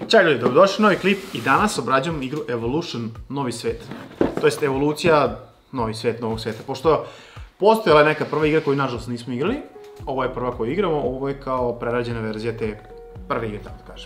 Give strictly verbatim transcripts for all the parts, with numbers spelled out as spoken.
Ćao ljudi, dobrodošli u novi klip i danas obrađujemo igru Evolution Novi svet. To jest evolucija Novi svet, novog sveta. Pošto postojala je neka prva igra koju nažalost nismo igrali, ovo je prva koju igramo, ovo je kao prerađena verzija te prve igre, tako da kažem.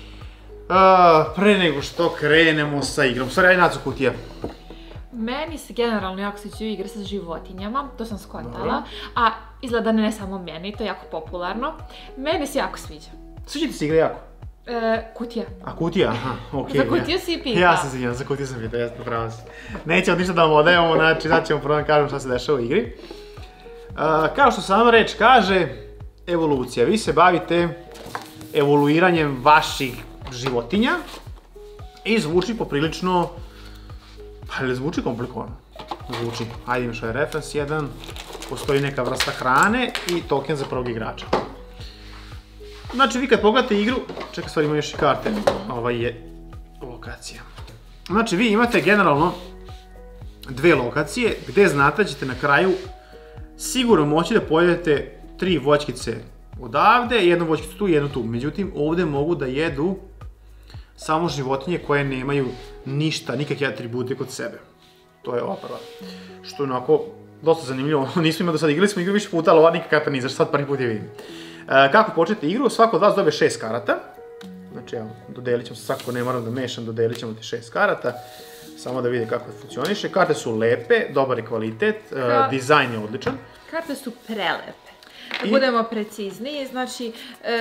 Pre nego što krenemo sa igrom, stvari, ajde Naco kutija. Meni se generalno jako sviđaju igre sa životinjama, to sam skontala, a izgleda ne samo meni, to je jako popularno. Meni se jako sviđa. Sviđa ti se igra jako? Kutija. A kutija, aha, okej. Za kutiju si pita. Ja sam se njena, za kutiju sam pita, jesno, pravo si. Nećemo ništa da vam odajemo, znači sad ćemo prvo da kažem šta se dešava u igri. Kao što sama reč kaže, evolucija. Vi se bavite evoluiranjem vaših životinja i zvuči poprilično, pa ili zvuči komplikovano? Zvuči. Ajde imaš ovaj referens jedan, postoji neka vrsta hrane i token za prvog igrača. Znači vi kad pogledate igru, čekaj stvari ima još i karte, ova je lokacija. Znači vi imate generalno dve lokacije gde znate da ćete na kraju sigurno moći da pojedete tri voćkice odavde, jednu voćkicu tu i jednu tu. Međutim, ovde mogu da jedu samo životinje koje nemaju ništa, nikakve atribute kod sebe. To je ova prva. Što je onako dosta zanimljivo, nismo imali do sada, igrali smo igru više puta, ali ova nikakva karta nizaš, sad prvi put je vidim. Kako početi igru, svako od vas dobije šest karata. Znači, evo, dodelit ćemo se, svako ne moram da mešam, dodelit ćemo ti šest karata. Samo da vidi kako funkcioniše. Karte su lepe, dobar je kvalitet, dizajn je odličan. Karte su prelepe. Da budemo precizniji, znači,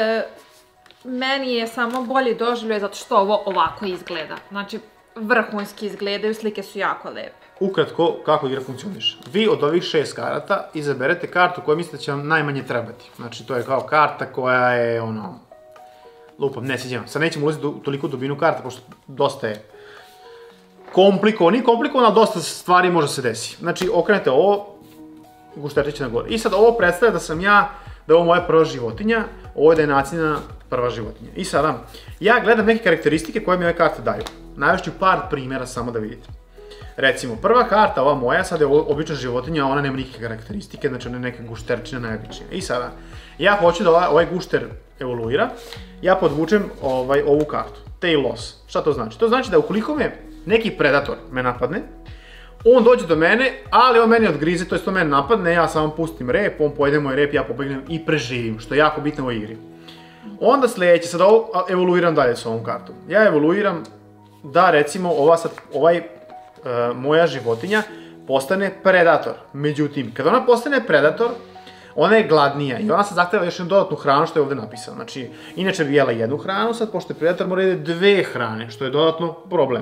meni je samo bolje doživljaj zato što ovo ovako izgleda. Znači, vrhunski izgledaju, slike su jako lepe. Ukratko, kako igra funkcioniše. Vi od ovih šest karata izaberete kartu koja mislite da će vam najmanje trebati. Znači, to je kao karta koja je, ono, lupam, ne sviđam. Sad nećemo ulaziti u toliku dubinu karta, pošto dosta je komplikovan, nije komplikovan, ali dosta stvari može se desi. Znači, okrenete ovo, gušterčić na gore. I sad ovo predstavlja da sam ja, da je ovo moja prva životinja, ovo je da je Nacina prva životinja. I sada, ja gledam neke karakteristike koje mi ove karte daju. Navešću par primjera samo da vidite. Recimo, prva karta, ova moja, sad je obična životinja, ona nema nikakve karakteristike, znači ona je neka gušterčina najobičnija. I sada, ja hoću da ovaj gušter evoluira, ja podvučem ovu kartu, tail loss. Šta to znači? To znači da ukoliko me neki predator me napadne, on dođe do mene, ali on meni odgrize, to jest on mene napadne, ja samo pustim rep, on pojede moj rep, ja pobegnem i preživim, što je jako bitno u ovoj igri. Onda sledeće, sad ovo evoluiram dalje s ovom kartom. Ja evoluiram da recimo ova sad, ovaj moja životinja postane predator. Međutim, kada ona postane predator, ona je gladnija i ona sad zahteva još jednu dodatnu hranu što je ovde napisano. Znači, inače bi jela jednu hranu, sad pošto je predator mora jede dve hrane, što je dodatno problem.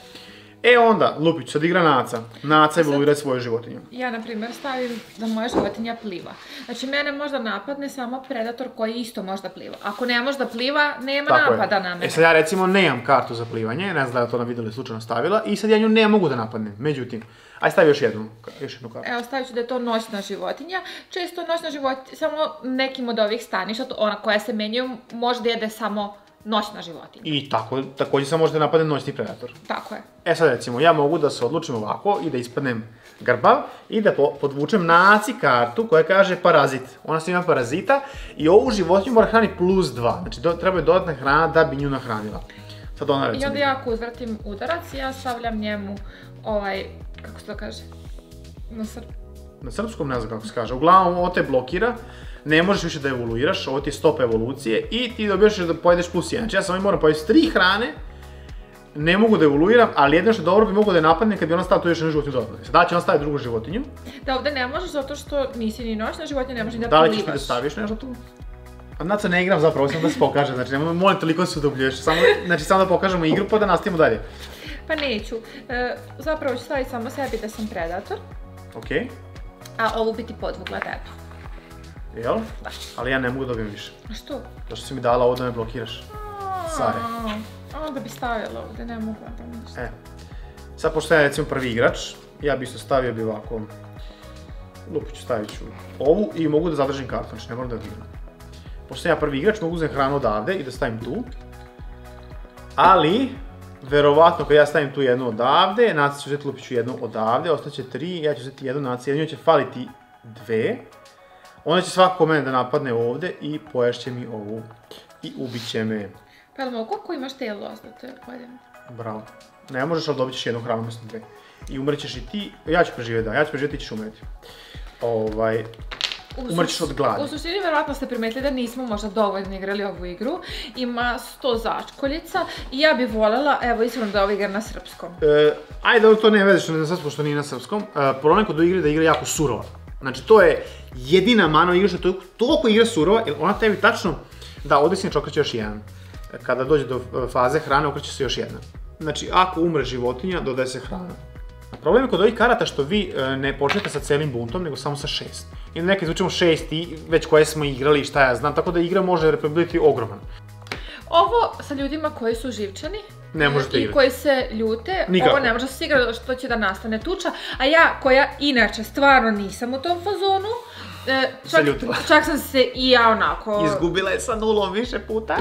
E onda, Lupić, sad igra Naca. Naca evoluira svoju životinju. Ja, na primjer, stavim da moja životinja pliva. Znači, mene možda napadne samo predator koji isto možda pliva. Ako ne može da pliva, nema napada na mene. E sad ja recimo nemam kartu za plivanje, ne znam da je to na videu slučajno stavila, i sad ja nju ne mogu da napadnem. Međutim, aj stavi još jednu kartu. Evo, stavit ću da je to noćna životinja. Često noćna životinja, samo nekim od ovih staništa, ona koja se menjaju, može da jede samo noćna životinja. I također sam može da napadne noćni predator. Tako je. E sad recimo, ja mogu da se odlučim ovako i da ispadnem grbav i da podvučem Naci kartu koja kaže parazit. Ona se ima parazita i ovu životinju mora hraniti plus dva. Znači treba je dodatna hrana da bi nju nahranila. Sad ona recimo... I onda ja ako uzvrtim udarac, ja stavljam njemu ovaj, kako se to kaže, na srpskom. Na srpskom ne znam kako se kaže. Uglavnom ovo te blokira. Ne možeš više da evoluiraš, ovo ti je stop evolucije i ti dobijaš da pojedeš plus jedan. Znači ja samo moram pojesti tri hrane, ne mogu da evoluiram, ali jedno što dobro bi mogu da je napadne kad bi ona stavila tu još jednu životinju dodatno. Sada će ona staviti drugu životinju. Da, ovde ne možeš zato što nisi ni noćna životinja, ne možeš ni da plivaš. Da li ćeš mi da staviš nešto tu? A Naca ne igram zapravo, samo da se pokaže, znači nemoj molim toliko da se udubljuješ, znači samo da pokažemo igru pa da nastavimo dalje. Pa neću, zapravo ću staviti samo sebi da sam predator. Okej. A ovu bi ti podvukla tebi. Jel? Da. Ali ja ne mogu da dobijem više. A što? To što si mi dala ovo da me blokiraš. Sare. A onda bi stavila ovde, ne mogu da ništa. E. Sad, pošto ja recimo prvi igrač, ja bi isto stavio bi ovako... Lupiću, stavit ću ovu i mogu da zadržim kartu, znači ne moram da odigram. Pošto sam ja prvi igrač, mogu uzeti hranu odavde i da stavim tu. Ali, verovatno kad ja stavim tu jednu odavde, Naca će uzeti Lupiću jednu odavde, ostaće tri, ja ću uzeti jednu Naci, jednu će faliti dve. Onda će svako mene da napadne ovde i poješće mi ovu i ubit će me. Pa jel mogu ako imaš telos da te pojedem? Bravo. Ne možeš, ali dobit ćeš jednu hranu umjesto dve. I umrećeš i ti, ja ću preživjeti, da, ja ću preživjeti, ti ćeš umreti. Ovaj, umrećeš od gladi. U suštini, verovatno ste primetili da nismo možda dovoljno igrali ovu igru. Ima sto začkoljica i ja bih voljela, evo, iskreno da ovo igra na srpskom. E, ajde, to ne veze što ne znam srpsko, što nije na srpskom. E, problem kod igre da igra jako surova. Znači, to je jedina mana igra što je toliko igra surova, jer ona tebi tačno, da, ovdje si neč okreće još jedan. Kada dođe do faze hrane, okreće se još jedna. Znači, ako umre životinja, dodaje se hrana. Problem je kod ovih karata što vi ne počnete sa celim buntom, nego samo sa šest. I nekad izvučemo šest i već koje smo igrali i šta ja znam, tako da igra može biti ogroman. Ovo sa ljudima koji su živčani ne možete igrati. I koji se ljute, nikako. Ovo ne može se igrati što će da nastane tuča, a ja koja inače stvarno nisam u tom fazonu, e, čak, čak sam se i ja onako... Izgubila je sa nulom više puta.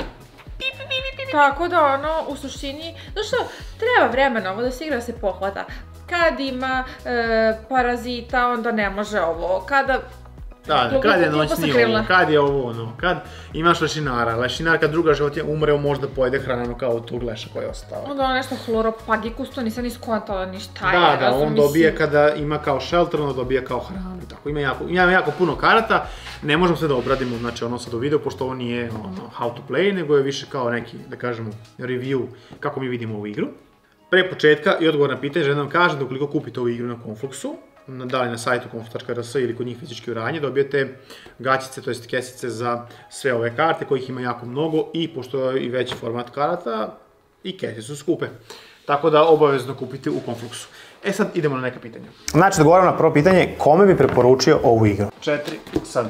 Tako da ono, u suštini, znači što treba vremena ovo da se igra da se pohvata. Kad ima e, parazita, onda ne može ovo, kada... Da, kad je noćni ovo, kad je ovo ono, kad imaš lešinara, lešinar kad druga životinja umre, on možda pojede hranu kao tog leša koji je ostao. Onda ono nešto Chlorophagus, to nisam ni skontala ni šta je. Da, da, on dobije kada ima kao shelter, on dobije kao hranu i tako. Ima jako, ima jako puno karata, ne možemo sve da obradimo, znači ono sad u videu, pošto ovo nije ono how to play, nego je više kao neki, da kažemo, review kako mi vidimo ovu igru. Pre početka i odgovor na pitanje, želim da vam kažem da ukoliko kupite ovu igru na Confluxu, da li na sajtu conflux tačka r s ili kod njih fizički u Ranji, dobijete gaćice, to jest kesice za sve ove karte, kojih ima jako mnogo i pošto je i veći format karata, i kesice su skupe. Tako da obavezno kupite u Confluxu. E sad idemo na neka pitanja. Znači, odgovaram na prvo pitanje, kome bi preporučio ovu igru? Četiri, sad.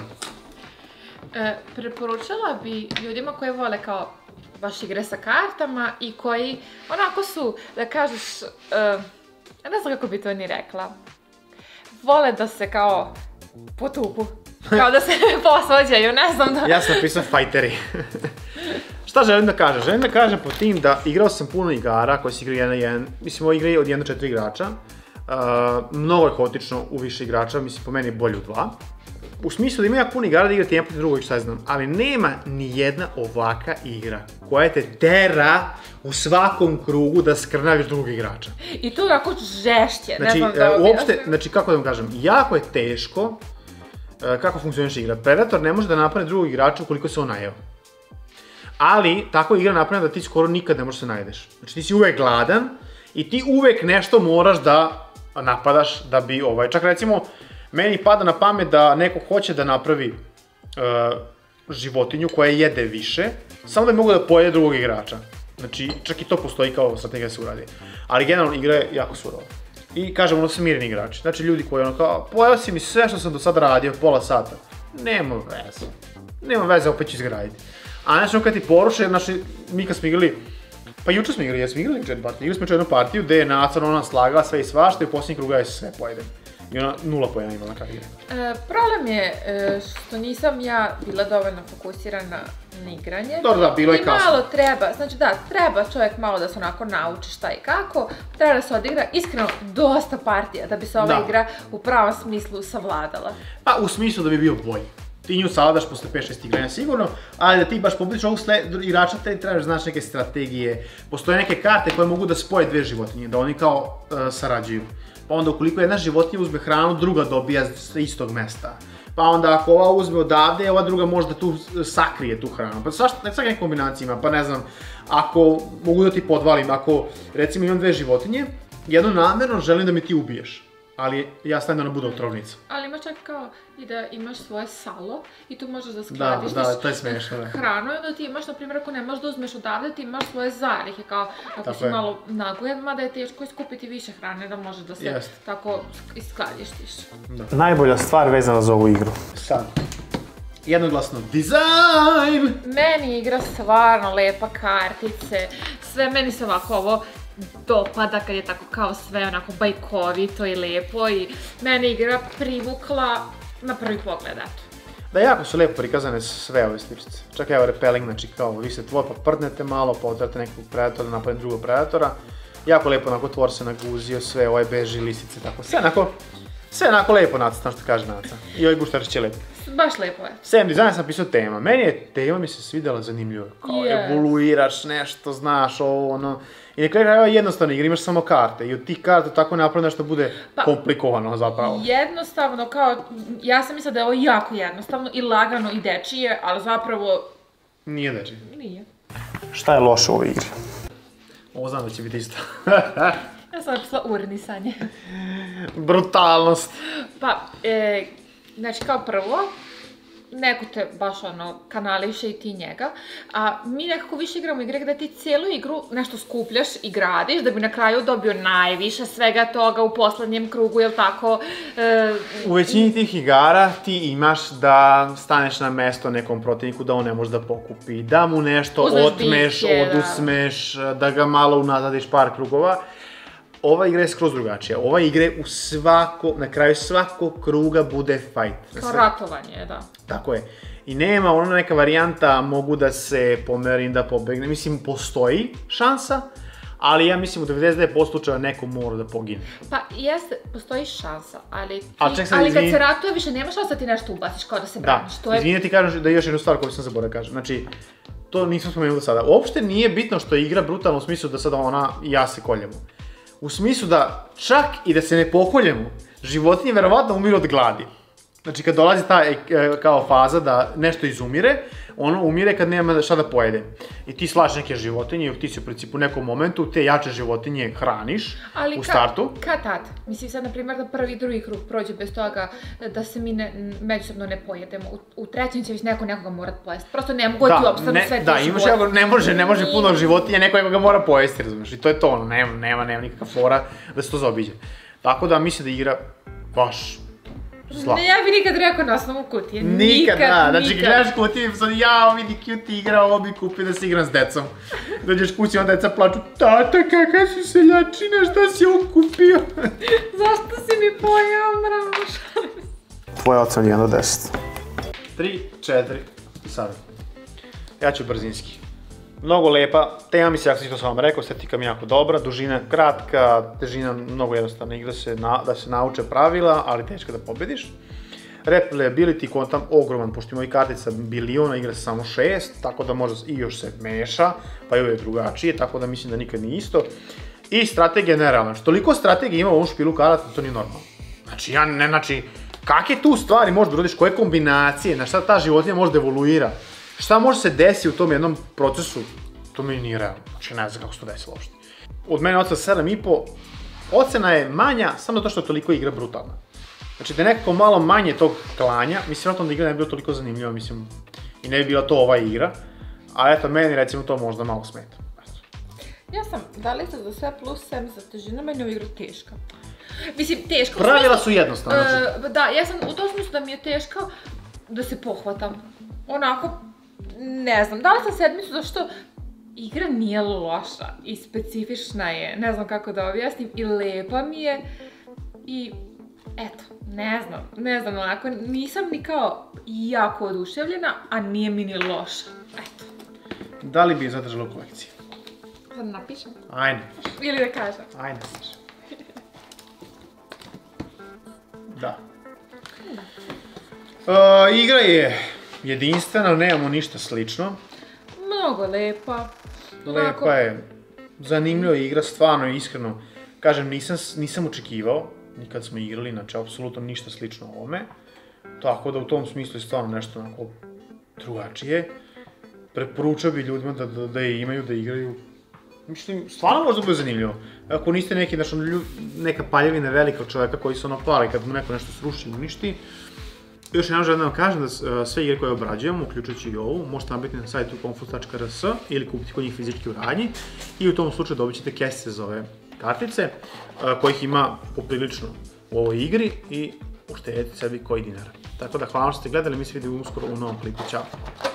E, preporučila bi ljudima koji vole kao baš igre sa kartama i koji onako su, da kažeš, e, ja ne znam kako bi to ni rekla, vole da se kao potupu, kao da se posvađaju, ne znam da... Ja sam napisao fajteri. Šta želim da kažem? Želim da kažem po tim da igrao sam puno igara koje se igraju jedan na jedan, mislim ovo igre od jedan do četiri igrača. Mnogo je haotično u više igrača, mislim po meni je bolje u dva. U smislu da ima jako puno igara da igrate jedan protiv drugog, šta znam, ali nema ni jedna ovaka igra koja te tera u svakom krugu da skrnaviš drugog igrača. I to onako žešće, znači, ne znam da uopšte, znači kako da vam kažem, jako je teško kako funkcioniše igra. Predator ne može da napadne drugog igrača ukoliko se on najeo. Ali, tako je igra napravljena da ti skoro nikad ne možeš se najedeš. Znači ti si uvek gladan i ti uvek nešto moraš da napadaš da bi ovaj, čak recimo, meni pada na pamet da neko hoće da napravi uh, životinju koja jede više, samo da bi mogu da pojede drugog igrača. Znači, čak i to postoji kao strategija da se uradi. Ali generalno igra je jako surova. I kažem, ono su mirni igrači. Znači, ljudi koji ono kao, pojeo si mi sve što sam do sada radio, pola sata. Nema veze. Nema veze, opet ću izgraditi. A znači, ono kad ti poruše, znači, mi kad smo igrali, pa juče smo igrali, jesmo igrali Jet Battle, igrali smo jednu partiju gde je nacarno ona slagala sve i svašta i u posljednjih kruga je sve pojede. I ona nula pojena imala na kraju igre. E, problem je e, što nisam ja bila dovoljno fokusirana na igranje. Dobro, da, bilo je kasno. I malo treba, znači da, treba čovjek malo da se onako nauči šta i kako, treba da se odigra iskreno dosta partija da bi se ova da. igra u pravom smislu savladala. Pa u smislu da bi bio bolji. Ti nju savladaš posle pet šest igranja sigurno, ali da ti baš pobediš ovog igrača, te trebaš znaš neke strategije. Postoje neke karte koje mogu da spoje dve životinje, da oni kao uh, sarađuju. Pa onda ukoliko jedna životinja uzme hranu, druga dobija sa istog mesta. Pa onda ako ova uzme odavde, ova druga možda tu sakrije tu hranu. Pa svašta, svaka neka kombinacija ima, pa ne znam, ako mogu da ti podvalim, ako recimo imam dve životinje, jednu namjerno želim da mi ti ubiješ. Ali ja stavim da ona bude otrovnica. Ali imaš čak kao i da imaš svoje salo i tu možeš da skladištiš da, da, to je smešno, da. hranu i onda ti imaš, na primjer, ako ne možeš da uzmeš odavde, ti imaš svoje zalihe, kao ako tako si je. malo nagojen, mada je teško iskupiti više hrane da možeš da se Jest. tako iskladištiš. Da. Najbolja stvar vezana za ovu igru. Sad. Jednoglasno dizajn! Meni je igra stvarno lepa, kartice, sve meni se ovako ovo dopada kad je tako kao sve onako bajkovito i lepo i mene igra privukla na prvi pogled, eto. Da, jako su lepo prikazane sve ove sličice. Čak evo repelling, znači kao vi ste tvoj pa prdnete malo, pa otrate nekog predatora, napadne drugog predatora. Jako lepo onako tvor se naguzio, sve ovaj beži listice, tako sve onako, sve onako lepo nacrtano što kaže Naca. I ovaj guštarić je lepo. baš lepo je. Sem dizajna sam pisao tema. Meni je tema mi se svidjela zanimljivo. Kao yes. evoluiraš nešto, znaš, ovo, ono. I na kraju krajeva jednostavno igra, imaš samo karte i od tih karta tako napravljeno što bude pa, komplikovano zapravo. Jednostavno, kao, ja sam mislila da je ovo jako jednostavno i lagano i dečije, ali zapravo... Nije dečije. Nije. Šta je loše u ovoj igri? Ovo znam da će biti isto. Ja sam napisala urnisanje. Brutalnost. Pa, e, znači kao prvo, neko te baš ono kanališe i ti njega, a mi nekako više igramo igre gde ti cijelu igru nešto skupljaš i gradiš da bi na kraju dobio najviše svega toga u poslednjem krugu, jel tako? E, u većini tih igara ti imaš da staneš na mesto nekom protivniku da on ne može da pokupi, da mu nešto Uzmeš otmeš, bitke, odusmeš, da. da ga malo unazadiš par krugova. Ova igra je skroz drugačija. Ova igra u svako, na kraju svakog kruga bude fight. Kao ratovanje, da. Tako je. I nema ona neka varijanta, mogu da se pomerim, da pobegnem. Mislim, postoji šansa, ali ja mislim u devedeset devet posto slučajeva neko mora da pogine. Pa jeste, postoji šansa, ali, ti, ali, ček, sad, ali izvini... kad se ratuje više nema šansa da ti nešto ubaciš kao da se braniš. Da, to je... izvini ti kažem da je još jednu stvar koju sam zaboravio da kažem. Znači, to nisam spomenuo do sada. Uopšte nije bitno što je igra brutalna u smislu da sada ona i ja se koljemo. U smislu da čak i da se ne pokoljemo, životinje verovatno umiru od gladi. Znači kad dolazi ta e, kao faza da nešto izumire, ono umire kad nema šta da pojede. I ti slaš neke životinje i ti si u principu u nekom momentu te jače životinje hraniš ali u startu. Ali kad tad? Mislim sad na primjer da prvi i drugi krug prođe bez toga da se mi ne, međusobno ne pojedemo. U, u trećem će već neko nekoga morat pojesti. Prosto ne mogu da, ti opstanu sve ti Da, imaš jako, ne može, ne može puno životinja, neko ga mora pojesti, razumiješ. I to je to, ono, nema, nema, nema nikakva fora da se to zaobiđe. Tako da mislim da igra baš slabo. Ne, ja bi nikad rekao na osnovu kutije. Nikad, nikad, da. Znači, nikad. gledaš kutije i sad, jao, vidi cute igra, ovo bi kupio da se igram s decom. Dođeš kući, onda deca plaču, tata, kakva si seljačina, šta si ovo kupio? Zašto si mi pojao mraš? Tvoja ocena jedan do deset. Tri, četiri, sada. Ja ću brzinski. Mnogo lepa, tema mi se, jak sam to sam vam rekao, estetika mi je jako dobra, dužina kratka, težina mnogo jednostavna, igra se na, da se nauče pravila, ali teško da pobediš. Replayability kontam ogroman, pošto ima i kartica biliona, igra se samo šest, tako da možda i još se meša, pa i ove drugačije, tako da mislim da nikad nije isto. I strategija nerealna, što toliko strategija ima u ovom špilu karata, to nije normalno. Znači, ja ne, znači, kakve tu stvari možeš da uradiš, koje kombinacije, na šta ta životinja može da evoluira. Šta može se desiti u tom jednom procesu, to mi nije realno, znači ne znam kako se to desilo uopšte. Od mene ocena sedam i po, ocena je manja samo zato što je toliko igra brutalna. Znači da je nekako malo manje tog klanja, mislim vjerojatno da igra ne bi bilo toliko zanimljiva, mislim, i ne bi bila to ova igra, ali eto, meni recimo to možda malo smeta. Ja sam dala isto za sve plus sedam za težinu, meni je igra teška. Mislim, teška. Pravila su jednostavna, znači. Uh, da, ja sam u tom smislu da mi je teška da se pohvatam. Onako, ne znam, dala sam sedmicu zašto igra nije loša i specifična je, ne znam kako da objasnim, i lepa mi je i eto, ne znam, ne znam, onako, nisam ni kao jako oduševljena, a nije mi ni loša, eto. Da li bi je zadržala u kolekciji? Sad napišem? Ajde. Ili da kažem? Ajde, napišem. Da. Uh, igra je jedinstvena, nemamo ništa slično. Mnogo lepa. Lepa je, zanimljiva igra, stvarno i iskreno. Kažem, nisam, nisam očekivao, nikad smo igrali, znači apsolutno ništa slično ovome. Tako da u tom smislu je stvarno nešto onako drugačije. Preporučao bi ljudima da, da, da je imaju, da igraju. Mislim, stvarno možda bude zanimljivo. Ako niste neki, znači, neka paljevina velika čoveka koji se ono pali kad mu neko nešto sruši i uništi. Još jednom želim da vam kažem da sve igre koje obrađujemo, uključujući i ovu, možete nabaviti na sajtu confus tačka r s ili kupiti kod njih fizički u radnji i u tom slučaju dobit ćete kesice za ove kartice, kojih ima poprilično u ovoj igri i uštedite sebi koji dinar. Tako da hvala što ste gledali, mi se vidimo uskoro u novom klipu, ćao!